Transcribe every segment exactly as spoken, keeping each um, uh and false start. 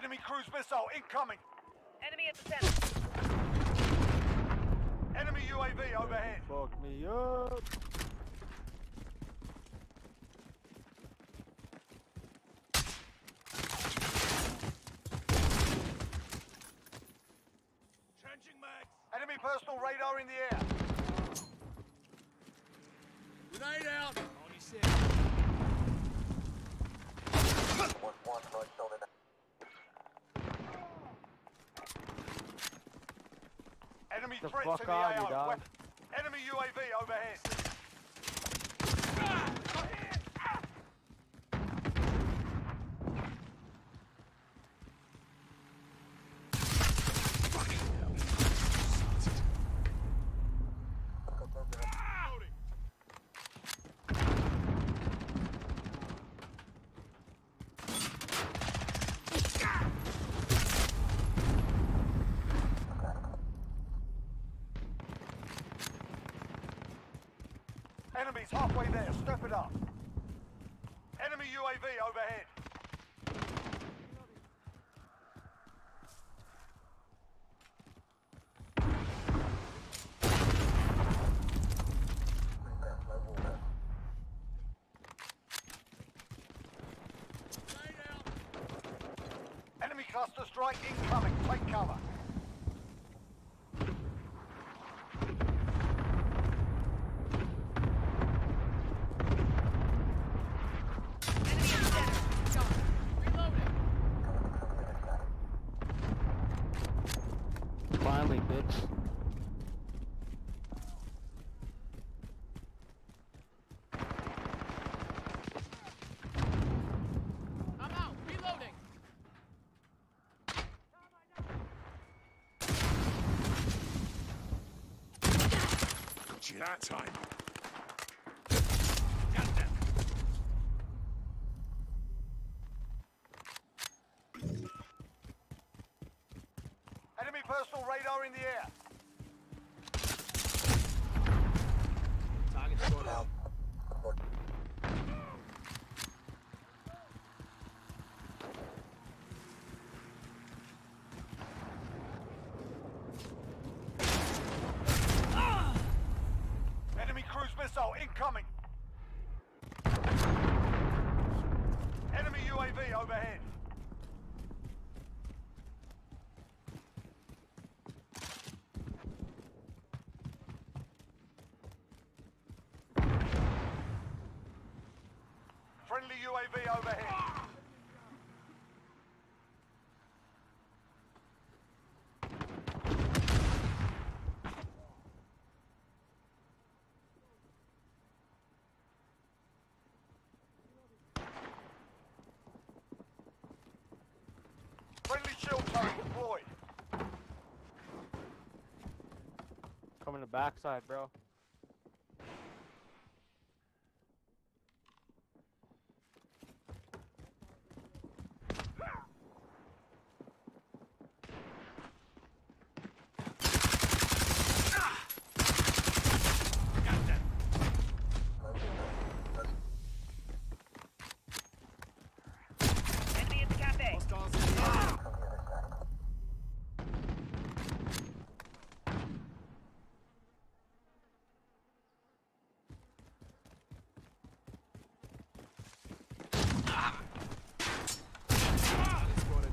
Enemy cruise missile incoming. Enemy at the center. Enemy U A V overhead. Fuck me up. Changing mags. Enemy personal radar in the air. Grenade out! On your set. One, one, right shoulder down. Enemy The threats fuck in the on A you, O. dog. Weapon. Enemy U A V overhead. Enemies halfway there, step it up. Enemy U A V overhead. Grenade out! Enemy cluster strike incoming, take cover. Enemy at the center. Reloading! Finally, bitch. I'm out! Reloading! Got you that time. Got them! Enemy personal radar in the air. Target short out. Enemy cruise missile incoming. Enemy U A V overhead. Friendly U A V overhead. Friendly shield turret deployed. Coming the backside, bro. Got them! Enemy at the cafe. Hostiles in the air! Target spotted.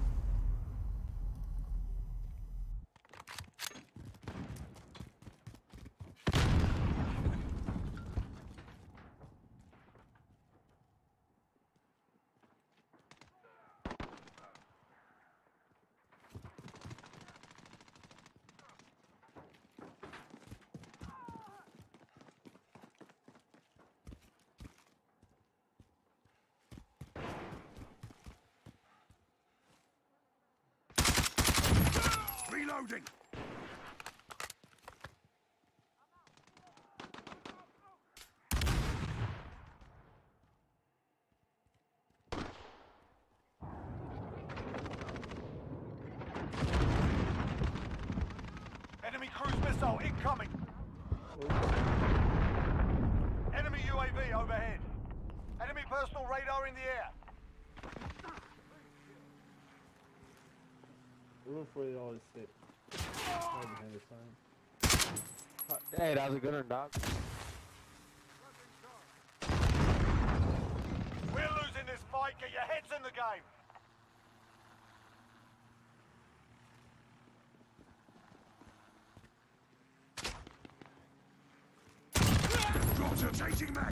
Reloading! Enemy cruise missile incoming. Enemy U A V overhead. Enemy personal radar in the air. Room for it all is sick. Right behind the sign. Hey, that was a good one, dog. We're losing this fight. Get your heads in the game. Drops are changing mag.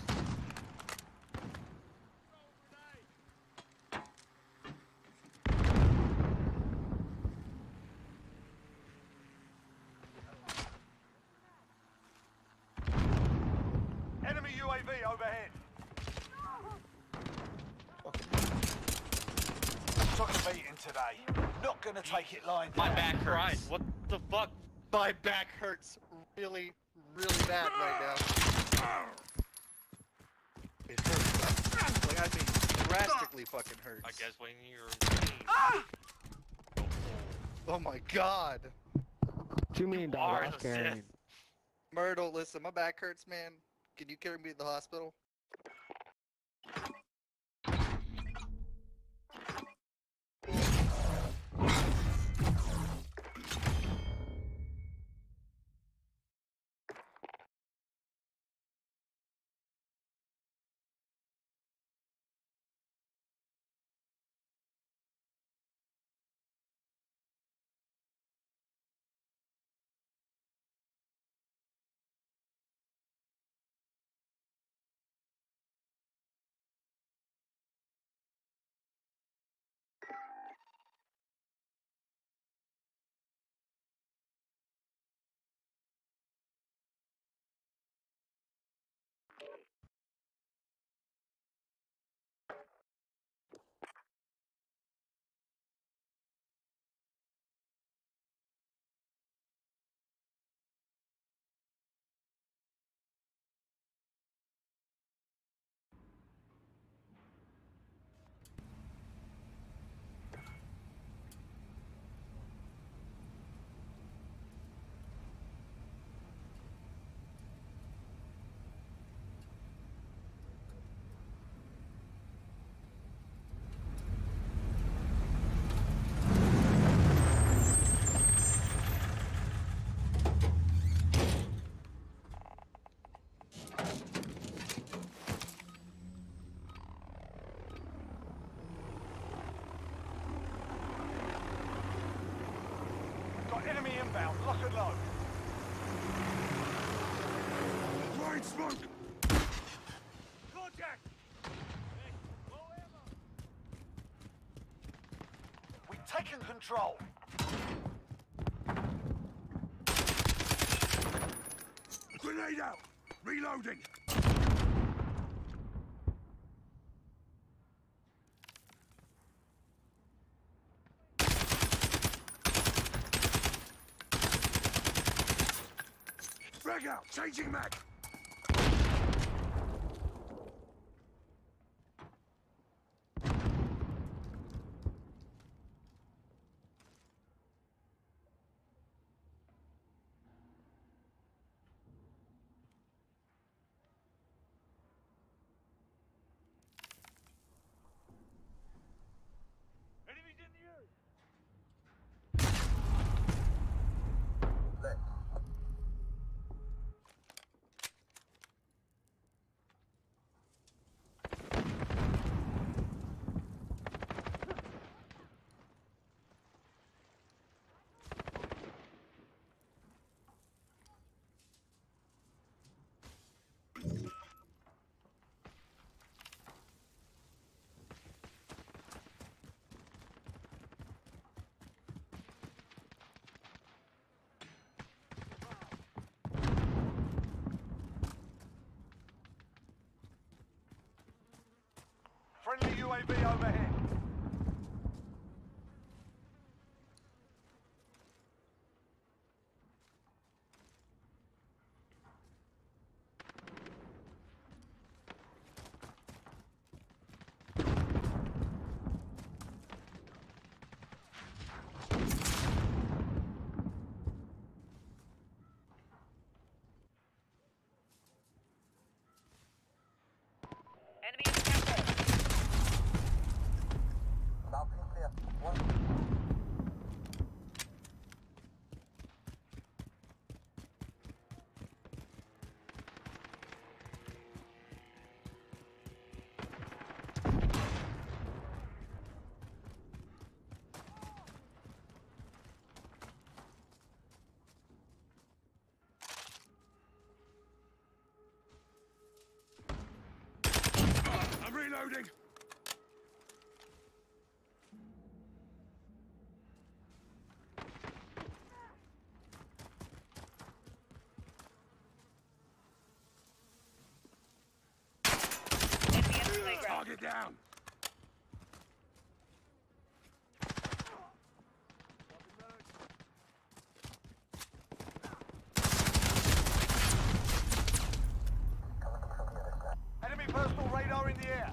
Enemy U A V overhead. Took a beating today. Not gonna take it lying My down. back hurts. Christ, what the fuck? My back hurts really, really bad right now. It hurts. Like, I mean, drastically fucking hurts. I guess when you're in pain. Oh my god. What you mean, You are dog? I was the carrying. Sith. Myrtle, listen, my back hurts, man. Can you carry me to the hospital? Got enemy inbound. Lock and load. Blind smoke. Contact. We've taken control. Grenade out. Reloading. Frag out. Changing mag. Enemies in the air. Friendly U A V overhead. Enemy in the temple. Reloading. Enemy at the playground. Target down. Enemy personal radar in the air.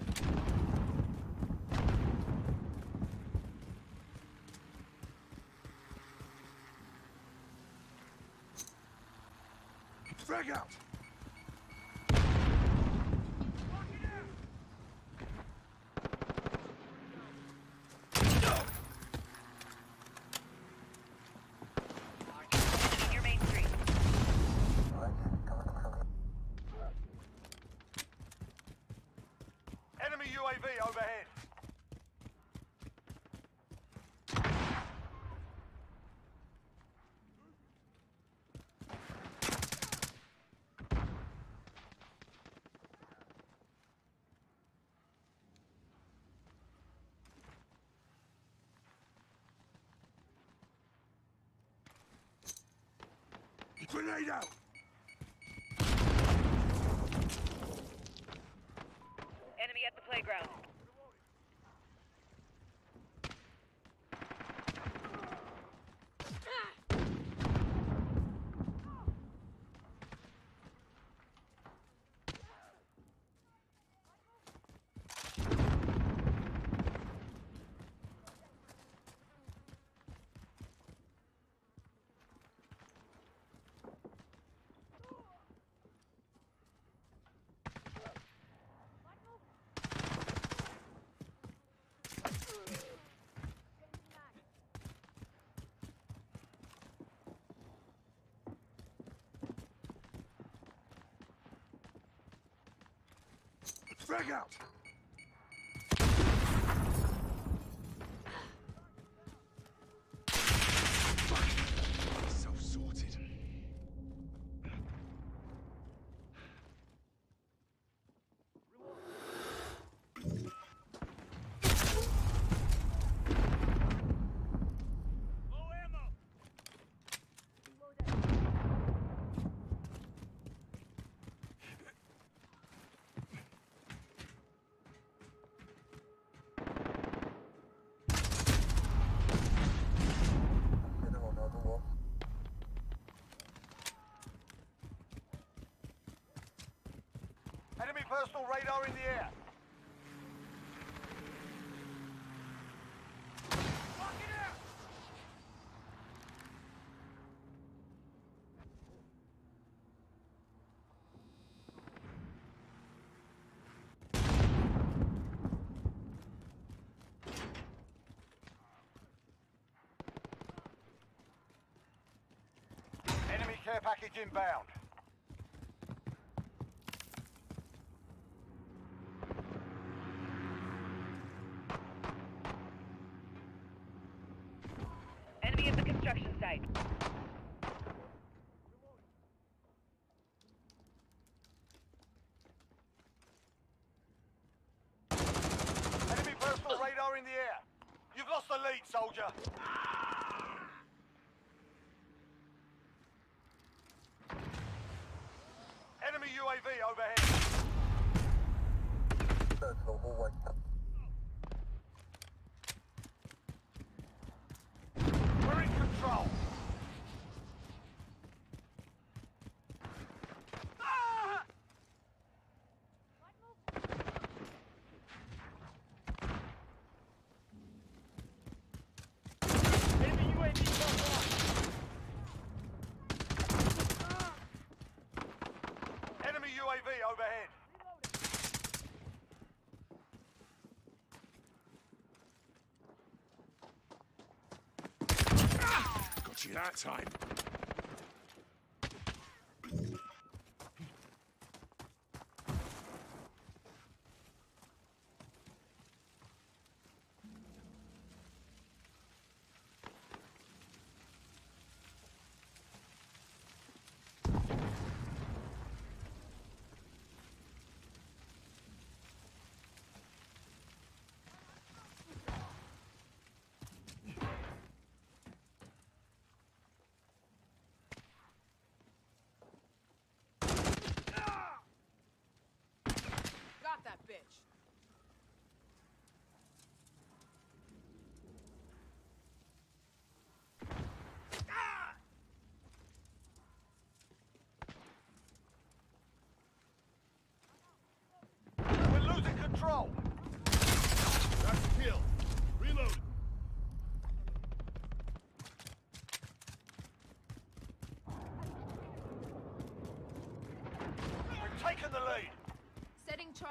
Frag out. Enemy near Main Street. Enemy U A V overhead. Grenade out. Enemy at the playground. Frag out. Self-sorted. Enemy personal radar in the air. Enemy care package inbound. Enemy at the construction site. Enemy personal radar in the air. You've lost the lead, soldier. Enemy U A V overhead. Personal hallway. We're in control. Enemy U A V online. Enemy U A V overhead. Got you that time.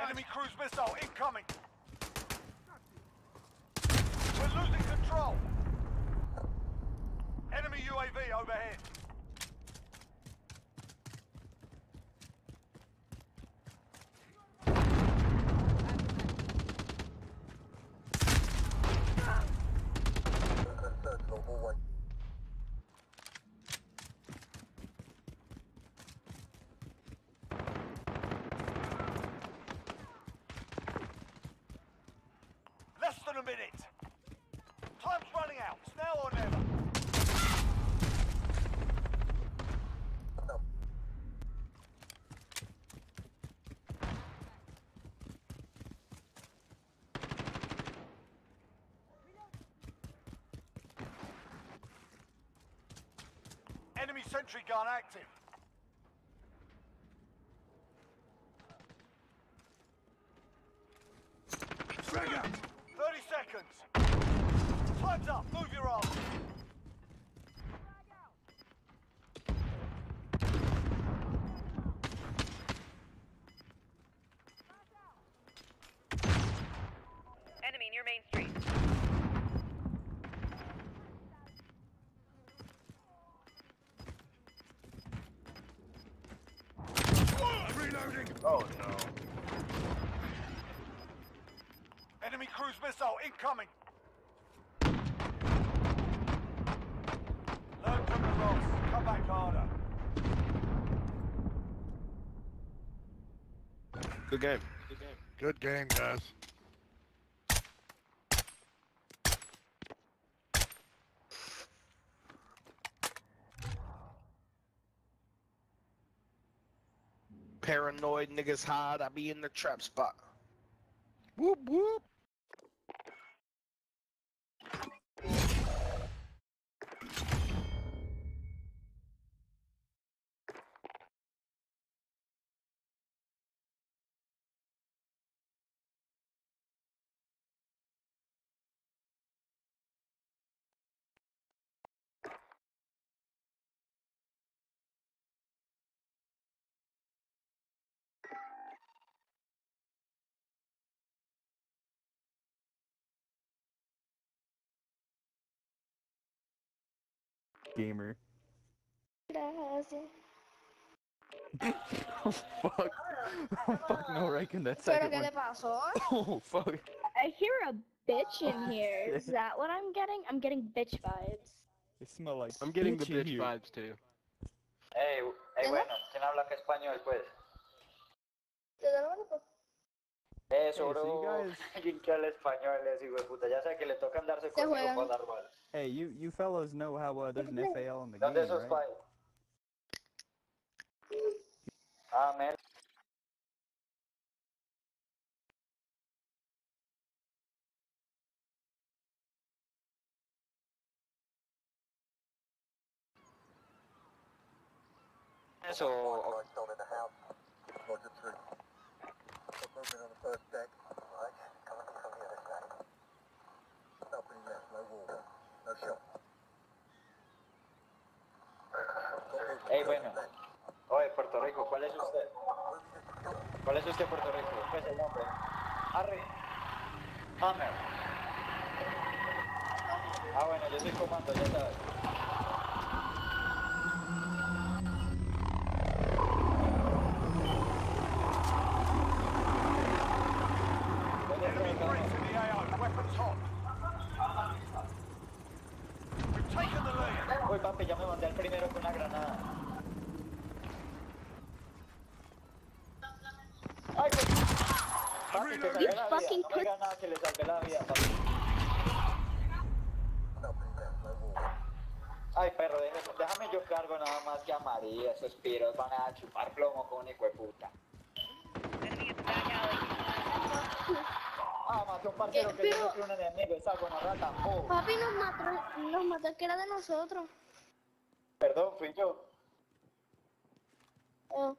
Enemy cruise missile incoming. We're losing control. Enemy U A V overhead. Sentinel hallway. Less than a minute. Time's running out. It's now or never. No. Enemy sentry gun active. Frag out! thirty seconds. Time's up. Move your arms. Enemy near Main Street. Reloading! Oh no. Enemy cruise missile incoming. Learn from the loss. Come back harder. Good game. Good game, guys. Paranoid niggas hide. I be in the trap spot. Whoop whoop. Gamer. Gracias. Oh fuck. Oh fuck, no ranking that ¿Pero second qué one. le pasó? Oh fuck. I hear a bitch in here. Is that what I'm getting? I'm getting bitch vibes. They smell like I'm getting the bitch in bitch here. vibes too. Hey, hey, bueno, ¿quién habla que español, pues? Eso, Hey, so bro. you guys- ¿Quién que habla español? Es hijo de puta. Ya sé que le tocan darse Se conmigo juegan. para dar bala. Hey, you you fellas know how uh, there's an F A L in the game, ¿Dónde esos right? pais? Ah, man. Eso. Sold in the house. Roger three. Got movement on the first deck. Right. Coming from the other side. Opening left. No wall. No shot. Ey, bueno. Oye, Puerto Rico, ¿cuál es usted? ¿Cuál es usted, Puerto Rico? ¿Cuál es el nombre? Harry. Hammer. Ah, bueno, yo soy comando, ya sabes. Enemy threats in the A O. Weapons hot. We've taken the lead. Uy, papi, ya me mandé al primero con una granada. Ay, pues. Papi, te salvé la vida. No me digas nada que le salvé la vida, papi. Ay, perro, déjame, déjame yo cargo nada más que a María. Esos piros van a chupar plomo con un hijo de puta. Enemy in the back alley. Ah, mató un parcero que Pero- dijo que un enemigo. Esa buena rata. Oh, Papi nos mató, nos mató el que era de nosotros. perdón, fui yo. Oh.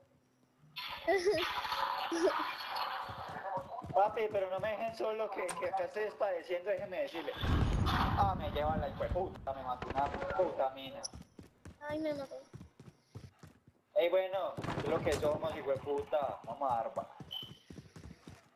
Papi, pero no me dejen solo, que, que acá estoy padeciendo, déjenme decirle. Ah, me lleva la hijo de puta, me mató una puta mina. Ay, me mató. Ey, bueno, es lo que somos, hijo de puta, vamos a dar, va.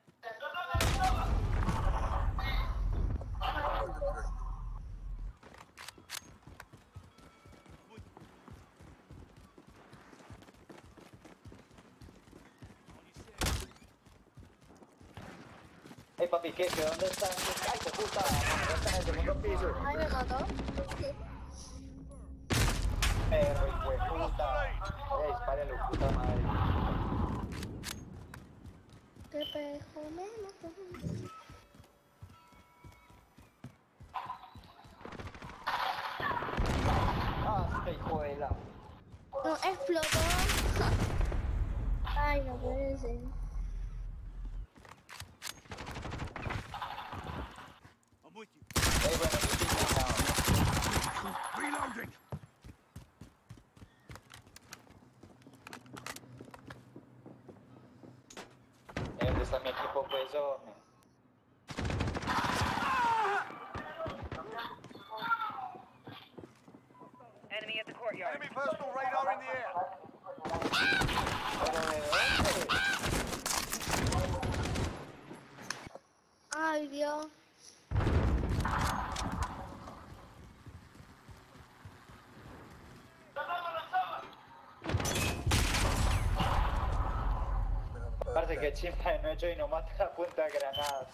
Hey papi, ¿qué? ¿Qué? ¿Dónde están? ¡Ay, qué puta! ¿Dónde están en el segundo piso? Ay, me mató. Perro, hijo de puta. Ey, dispárale, puta madre. Qué pejo me mató. Ah, este hijo de la... No, explotó. Ay, no puede ser. I'm with you. Ey, bueno, yo estoy cansado. Reloading. Ey, ¿dónde está mi equipo, pues, hombre? Enemy at the courtyard. Enemy personal radar in the air. ¿Pero de dónde? Ay, Dios. Parece que chimpa de noche y no mata a punta de granadas.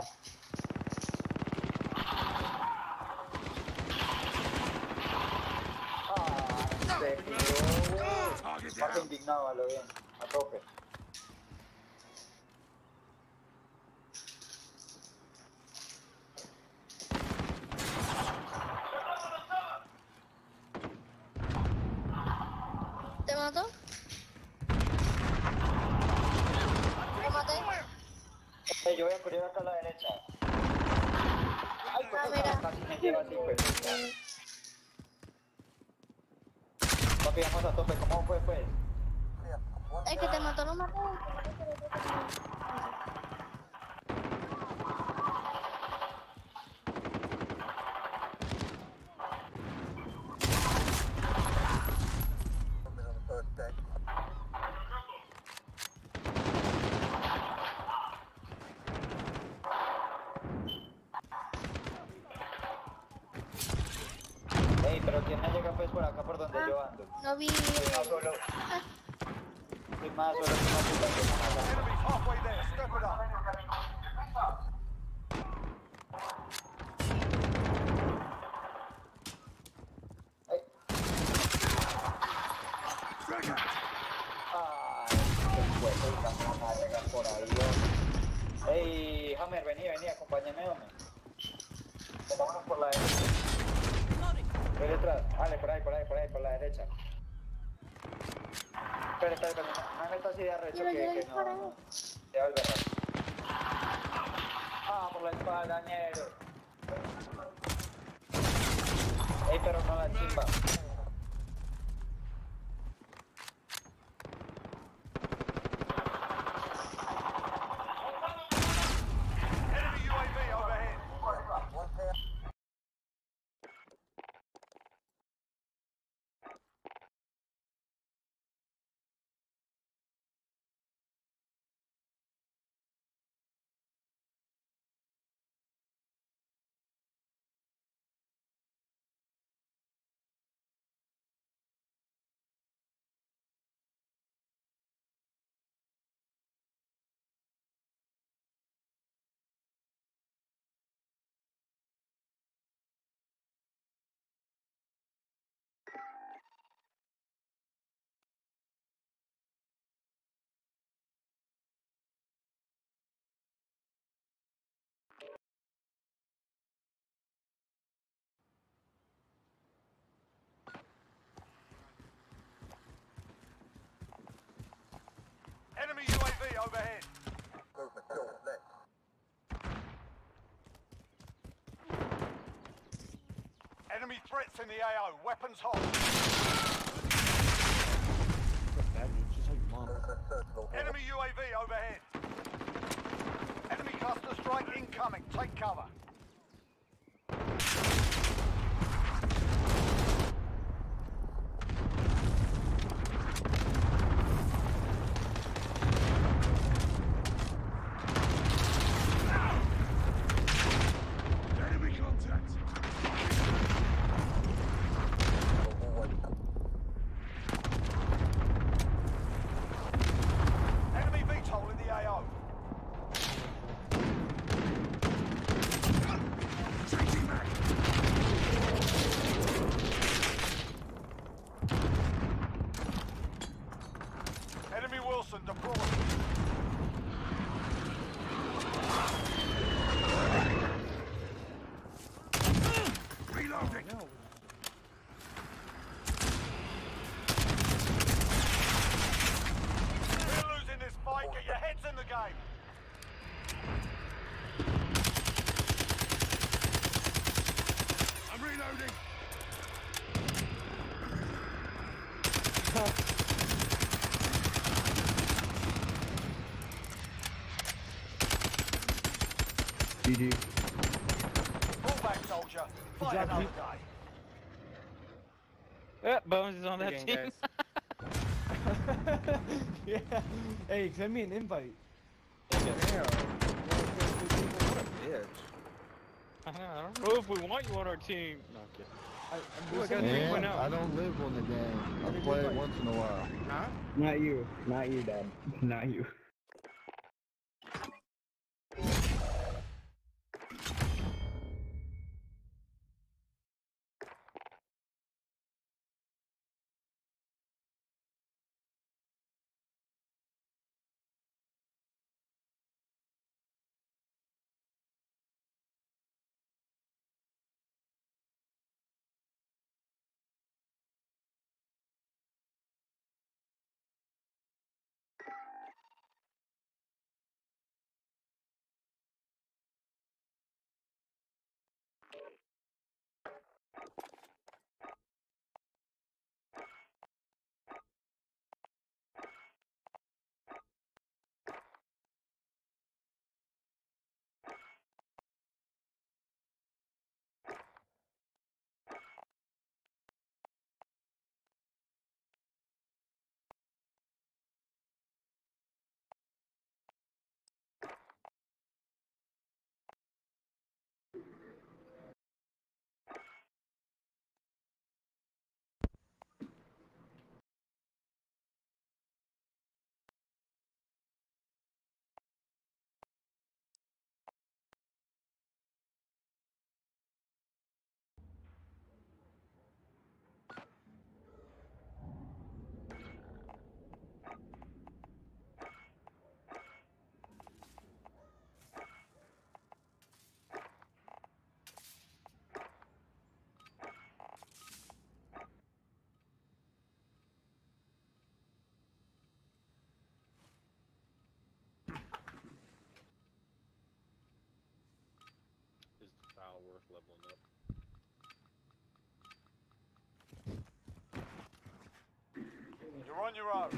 Ah, se tiró, güey. Más indignado a lo bien, a tope. ¿Te mató? ¿Lo maté? Hey, yo voy a correr acá a la derecha. Ay, Ah, pues, mira. casi me lleva así, pues. Papi, vamos a tope, ¿cómo fue, pues? El que te mató, lo mató. Ey, pero ¿quién me llega pues por acá por donde yo ando? No vi. Soy más solo. Soy más solo que una puta que me mata. Enemy's halfway there. Step it up. Ay. Trigger. Ay, qué puesto y también me va a llegar por ahí, hombre. Ey, Hammer, vení, vení, acompáñame, hombre. Vámonos por la derecha. Voy detrás. Dale, por ahí, por ahí, por ahí, por la derecha. Espera, espera, espera. No me metas así de arrecho Pero que, yo que no, disparé. no. Te va el berraco. Ah, por la espalda, ñero. Ey, pero no la chimba. Enemy U A V overhead. Enemy U A V overhead. Movement, go, left. Enemy threats in the A O. Weapons hot. That's bad news, just like mom. Enemy U A V overhead. Enemy cluster strike incoming. Take cover. Enemy contact. Enemy V TOL in the A O. G G. Fall back, soldier. Fight job, another Pete. day. Yeah, Bones is on Good that game, team. guys. Yeah. Hey, send me an invite. Damn. What a bitch. I don't know if we want you on our team. No, I'm kidding. I, I'm Ooh, I just got saying- three point And oh. I don't live on the game. I Maybe play it like- once in a while. Huh? Not you. Not you, Dad. Not you. Is the foul worth leveling up? You're on your own.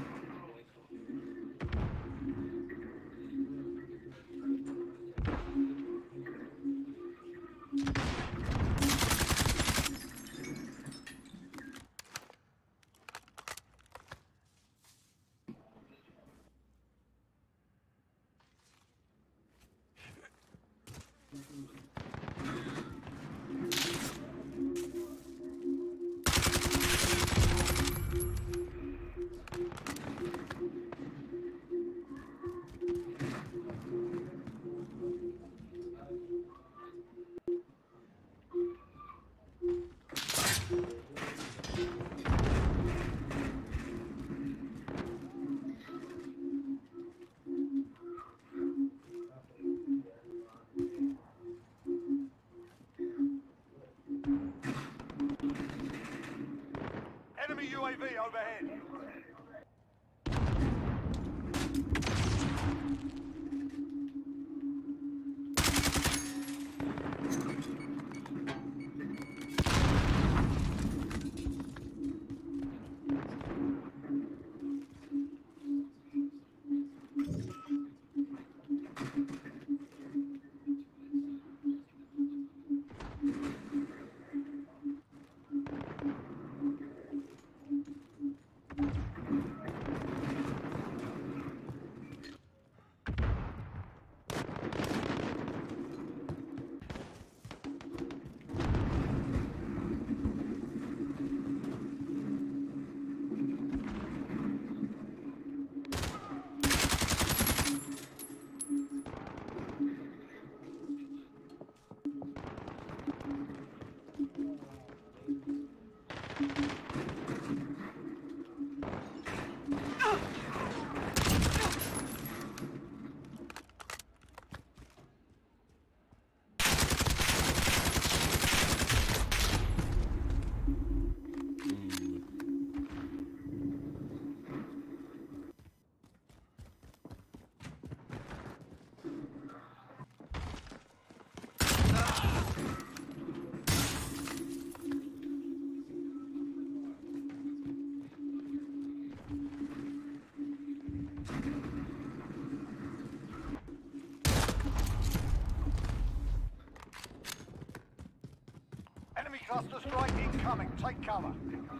cluster strike incoming. Take cover.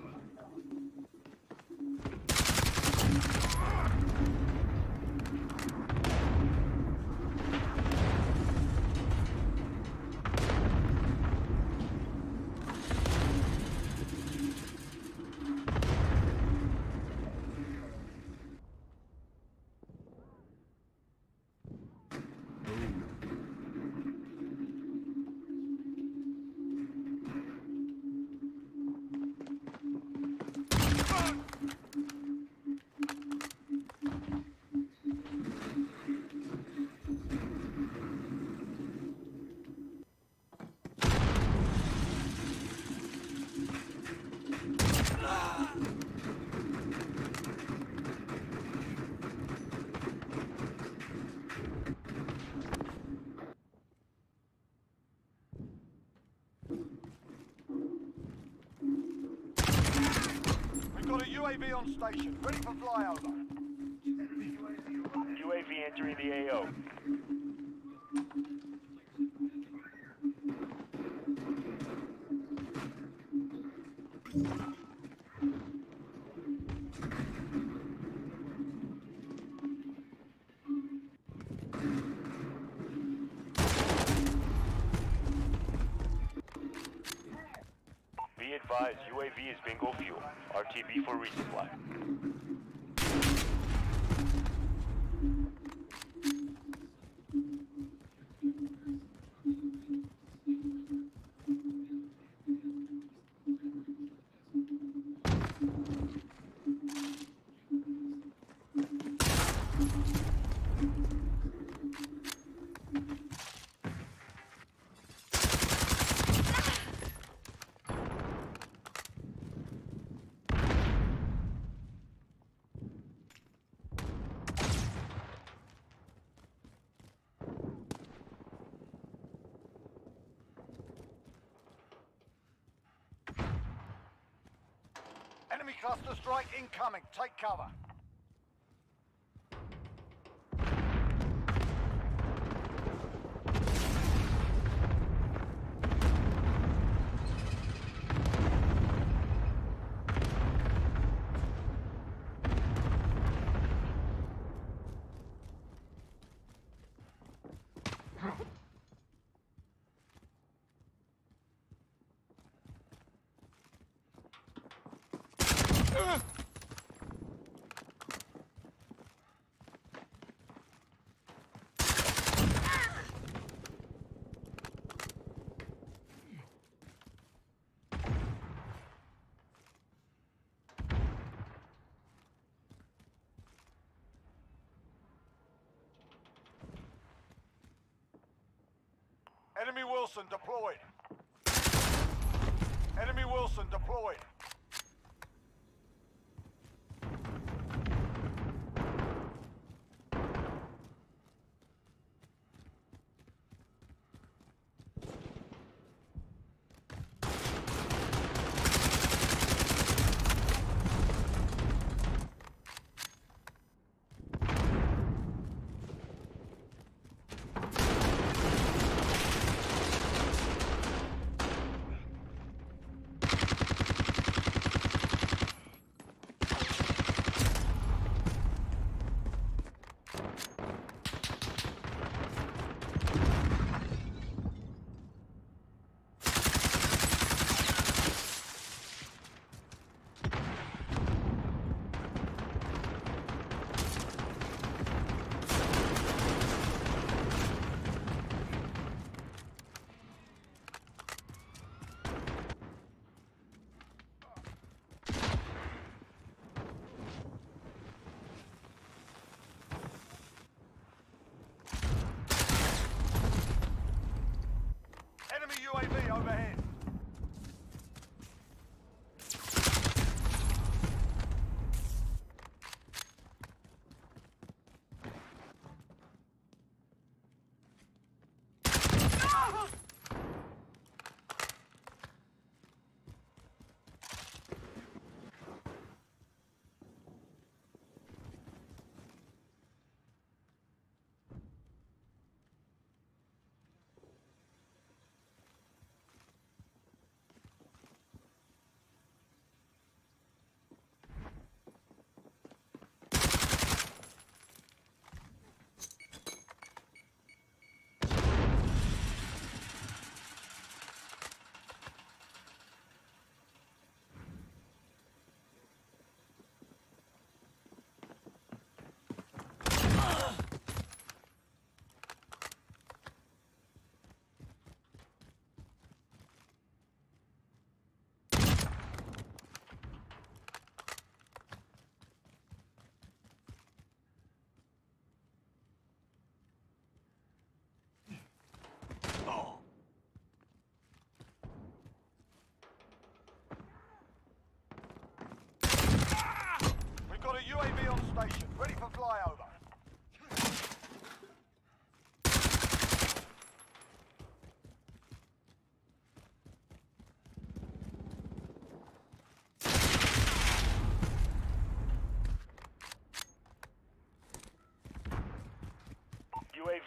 We've got a U A V on station, ready for flyover. U A V entering the A O. Be advised, U A V is bingo fuel. R T B for resupply. Enemy cluster strike incoming. Take cover. Enemy Wilson deployed. Enemy Wilson deployed.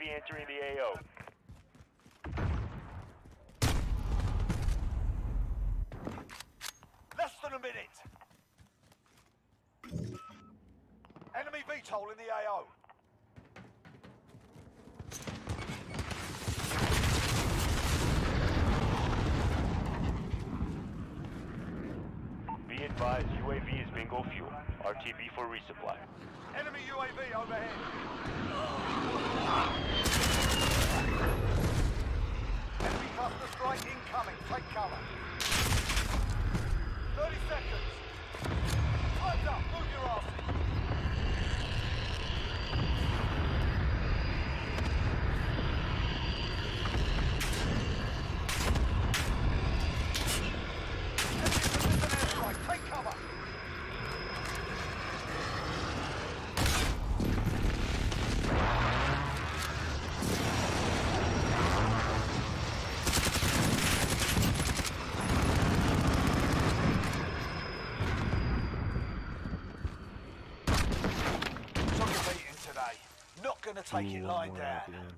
V entering the A O. Less than a minute. Enemy V TOL in the A O. Be advised, U A V is bingo fuel. R T B for resupply. Enemy U A V overhead. Enemy cluster strike incoming. Take cover. thirty seconds. Time's up. Move your asses. Take cover! Took a beating today. Not gonna take Ooh, it one lying more down. at the end.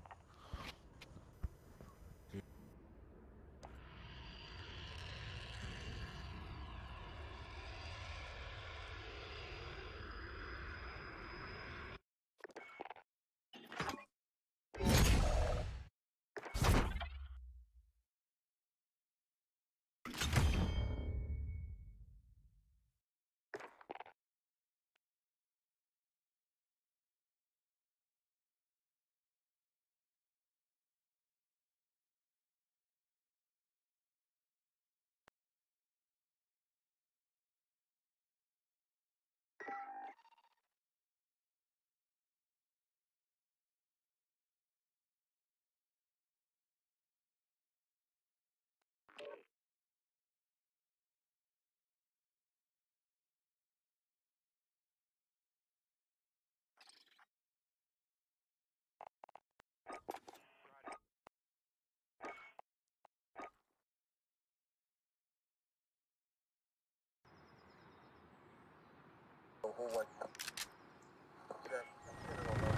Hallway. Check. I'm sitting on those.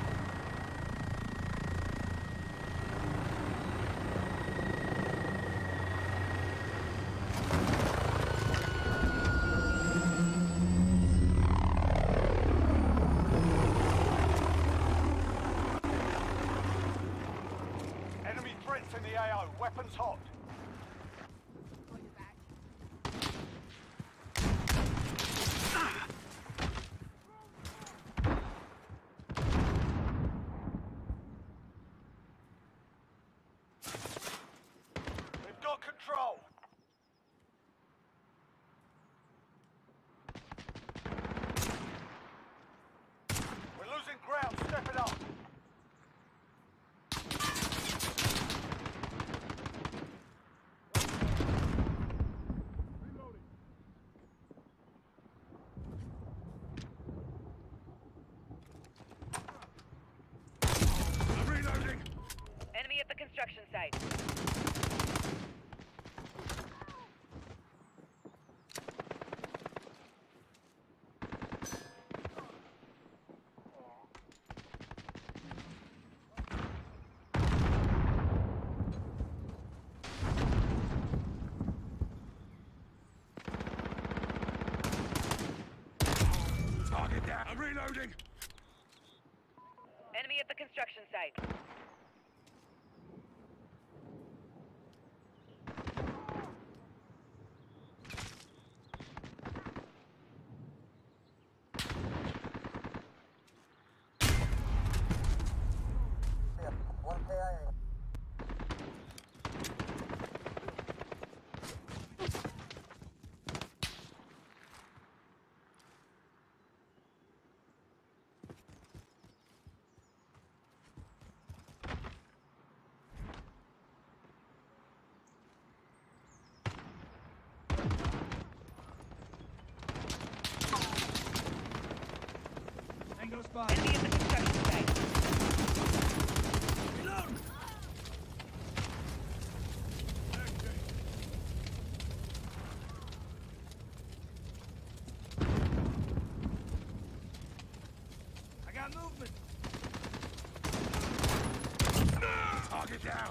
Enemy threats in the A O. Weapons hot. We've got control. We're losing ground. Step it up. I'm reloading. Enemy at the construction site. Target down. I'm reloading. Enemy at the construction site. down.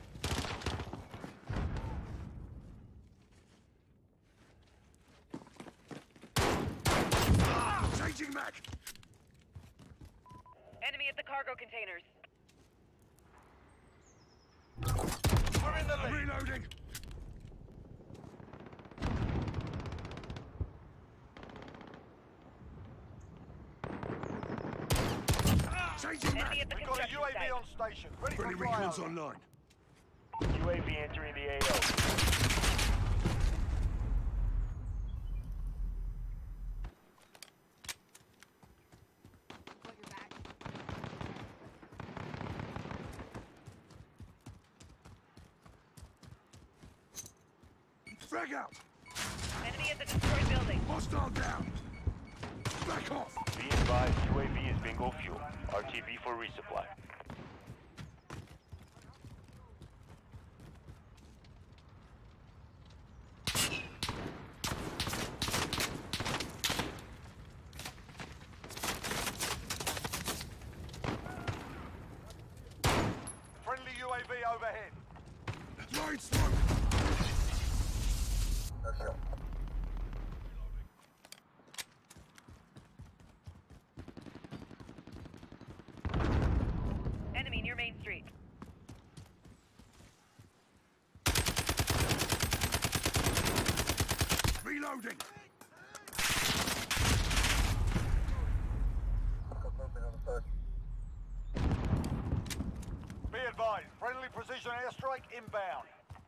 Changing mag. Enemy at the cargo containers. We're in the I'm lead. reloading. Changing Enemy mag. at the We've got a construction U A V site. on station. Ready Friendly for recon's flyover. online. U A V entering the A O. Got your back. Frag out. Enemy at the destroyed building. Hostile down. Back off. Be advised, U A V is bingo fuel. R T B for resupply. Friendly U A V overhead. Line smoke. No shot. Enemy near Main Street. Reloading. Got movement on the first. Be advised, friendly precision airstrike inbound.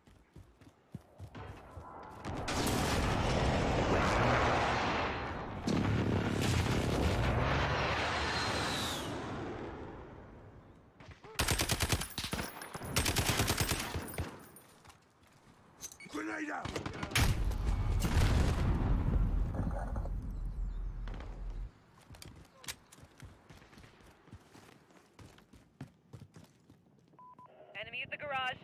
Grenade out. Enemy at the garage.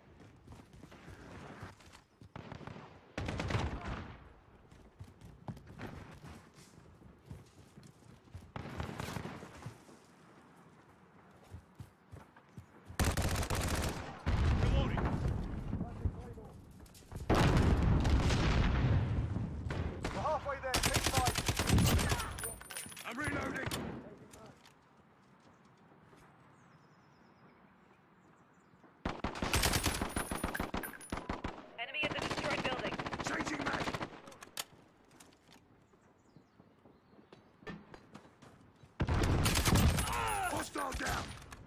We're halfway there. Keep fighting. I'm reloading. Enemy at the destroyed building. Changing mag. Hostile down.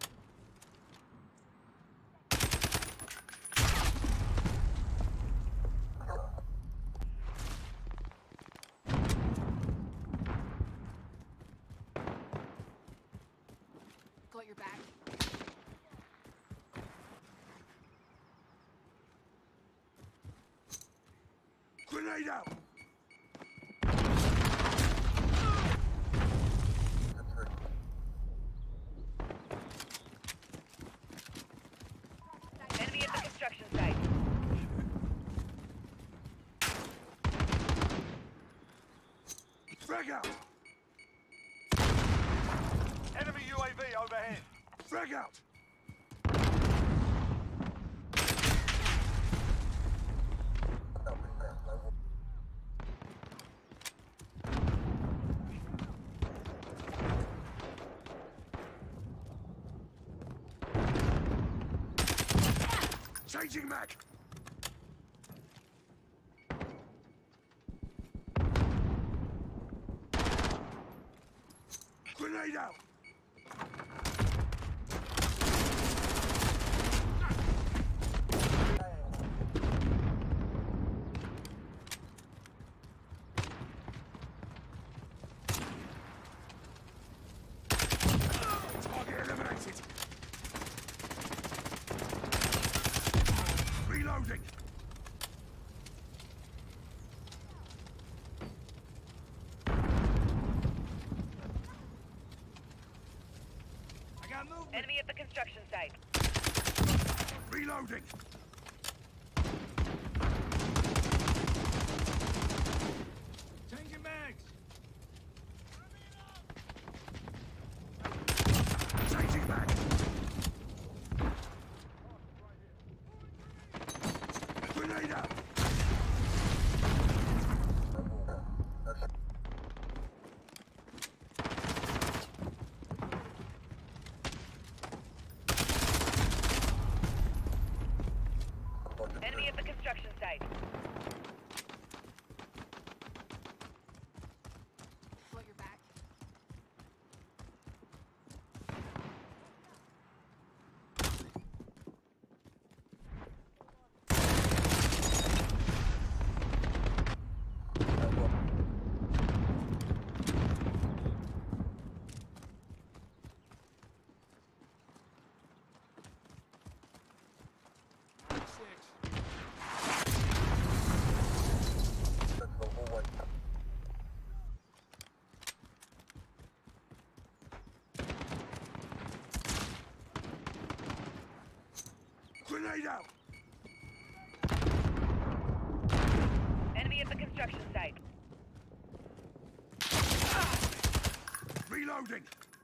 Got your back. Grenade out. The three. Enemy at the construction site. Frag out. Enemy U A V overhead. Frag out. Opening down. No wall. Changing mag. Grenade out. Target eliminated. Reloading. I got movement. Enemy at the construction site. Reloading. Changing mags. Changing mag. site. Got your back. Grenade out! Enemy at the construction site. Reloading!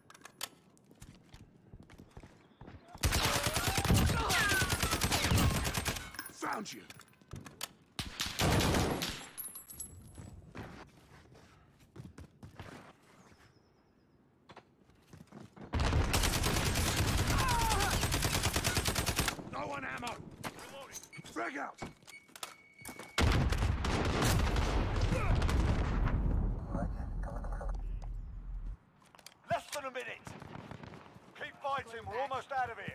Found you! No one ammo! Reloading! Frag out! Less than a minute. Keep fighting, we're almost out of here.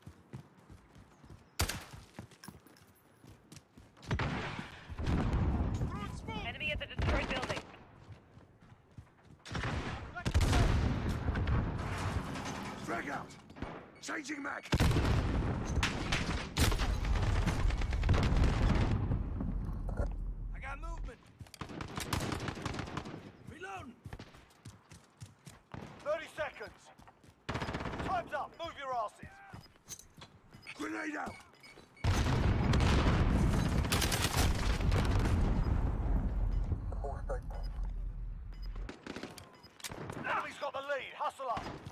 Enemy at the destroyed building. Frag out! Changing mag! I got movement. Reloading. thirty seconds. Time's up. Move your asses. Grenade out! Enemy's got the lead. Hustle up.